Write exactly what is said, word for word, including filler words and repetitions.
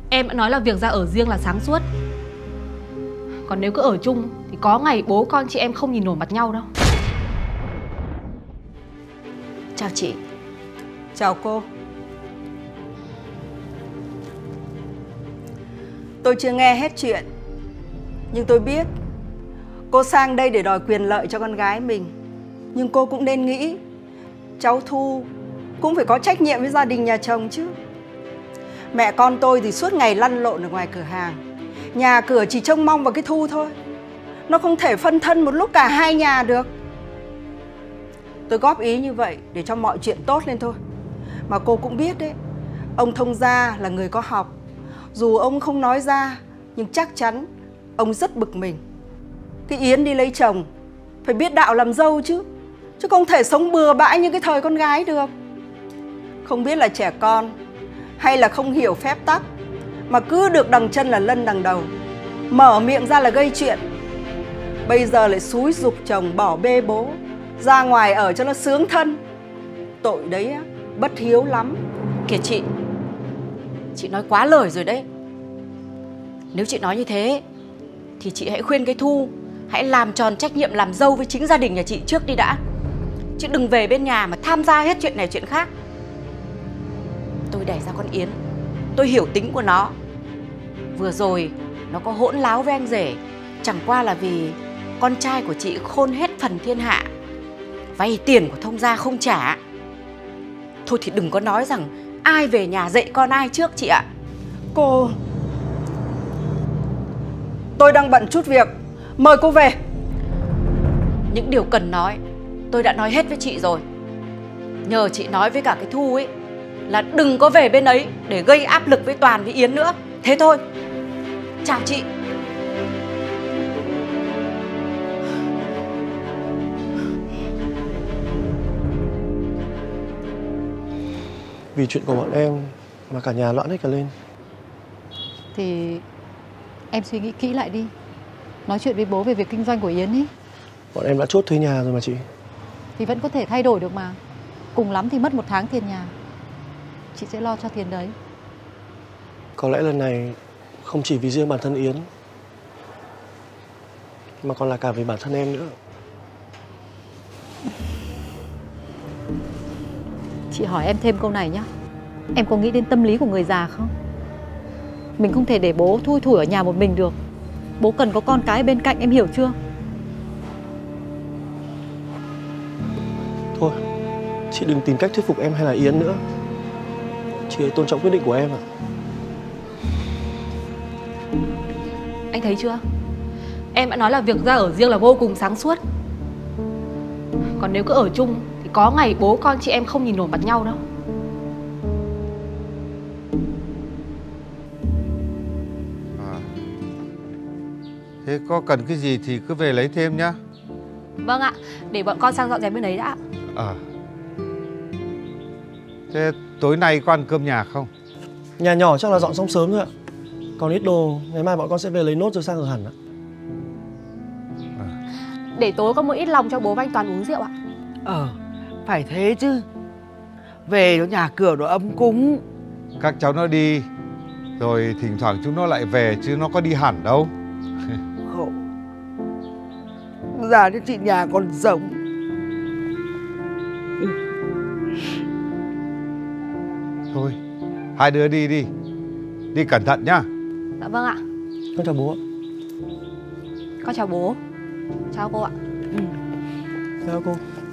Em đã nói là việc ra ở riêng là sáng suốt. Còn nếu cứ ở chung thì có ngày bố con chị em không nhìn nổi mặt nhau đâu. Chào chị. Chào cô. Tôi chưa nghe hết chuyện, nhưng tôi biết cô sang đây để đòi quyền lợi cho con gái mình. Nhưng cô cũng nên nghĩ cháu Thu cũng phải có trách nhiệm với gia đình nhà chồng chứ. Mẹ con tôi thì suốt ngày lăn lộn ở ngoài cửa hàng, nhà cửa chỉ trông mong vào cái Thu thôi. Nó không thể phân thân một lúc cả hai nhà được. Tôi góp ý như vậy để cho mọi chuyện tốt lên thôi. Mà cô cũng biết đấy, ông thông gia là người có học. Dù ông không nói ra, nhưng chắc chắn ông rất bực mình. Cái Yến đi lấy chồng phải biết đạo làm dâu chứ, chứ không thể sống bừa bãi như cái thời con gái được. Không biết là trẻ con hay là không hiểu phép tắc, mà cứ được đằng chân là lân đằng đầu, mở miệng ra là gây chuyện. Bây giờ lại xúi giục chồng bỏ bê bố, ra ngoài ở cho nó sướng thân. Tội đấy á, bất hiếu lắm. Kìa chị, chị nói quá lời rồi đấy. Nếu chị nói như thế thì chị hãy khuyên cái Thu hãy làm tròn trách nhiệm làm dâu với chính gia đình nhà chị trước đi đã. Chứ đừng về bên nhà mà tham gia hết chuyện này chuyện khác. Tôi đẻ ra con Yến, tôi hiểu tính của nó. Vừa rồi nó có hỗn láo với anh rể, chẳng qua là vì con trai của chị khôn hết phần thiên hạ, vay tiền của thông gia không trả. Thôi thì đừng có nói rằng ai về nhà dạy con ai trước chị ạ. Cô, tôi đang bận chút việc, mời cô về. Những điều cần nói tôi đã nói hết với chị rồi. Nhờ chị nói với cả cái Thu ấy là đừng có về bên ấy để gây áp lực với Toàn với Yến nữa. Thế thôi. Chào chị. Vì chuyện của bọn em mà cả nhà loạn hết cả lên. Thì em suy nghĩ kỹ lại đi, nói chuyện với bố về việc kinh doanh của Yến ý. Bọn em đã chốt thuê nhà rồi mà chị. Thì vẫn có thể thay đổi được mà. Cùng lắm thì mất một tháng tiền nhà, chị sẽ lo cho tiền đấy. Có lẽ lần này không chỉ vì riêng bản thân Yến, mà còn là cả vì bản thân em nữa. Chị hỏi em thêm câu này nhá. Em có nghĩ đến tâm lý của người già không? Mình không thể để bố thui thủi ở nhà một mình được. Bố cần có con cái bên cạnh, em hiểu chưa? Thôi, chị đừng tìm cách thuyết phục em hay là Yến nữa. Chị hãy tôn trọng quyết định của em ạ. Anh thấy chưa? Em đã nói là việc ra ở riêng là vô cùng sáng suốt. Còn nếu cứ ở chung thì có ngày bố con chị em không nhìn nổi mặt nhau đâu. À, thế có cần cái gì thì cứ về lấy thêm nhá. Vâng ạ, để bọn con sang dọn dẹp bên đấy đã. À, thế tối nay có ăn cơm nhà không? Nhà nhỏ chắc là dọn xong sớm thôi ạ. Còn ít đồ, ngày mai bọn con sẽ về lấy nốt rồi sang ở hẳn ạ. À. Để tối có một ít lòng cho bố và anh Toàn uống rượu ạ. Ờ, phải thế chứ. Về cho nhà cửa nó ấm cúng. Các cháu nó đi, rồi thỉnh thoảng chúng nó lại về chứ nó có đi hẳn đâu. Khổ. Già đến chị nhà còn sống. Thôi, hai đứa đi đi. Đi cẩn thận nhá. Dạ vâng ạ. Con chào bố ạ. Con chào bố. Chào cô ạ. Ừ. Chào cô.